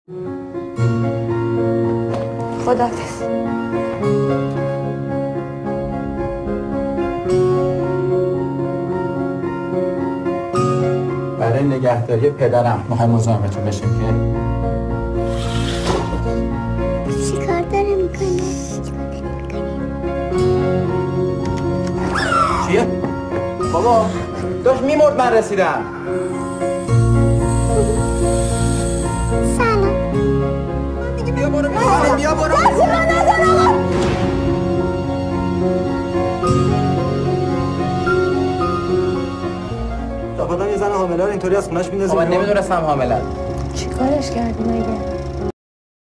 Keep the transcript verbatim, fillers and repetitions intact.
خداحافظ. برای نگهداری پدرم میخوای مزاحمتون بشیم که چی کار داره میکنه؟ چیه؟ بابا داشت میمرد من رسیدم. سلام. دیگه بیا برو بیا بیا برو. تا یه زن حامله رو اینطوری از خونش میندازیم. من نمیدونستم حامله. چی کارش کردی مگه؟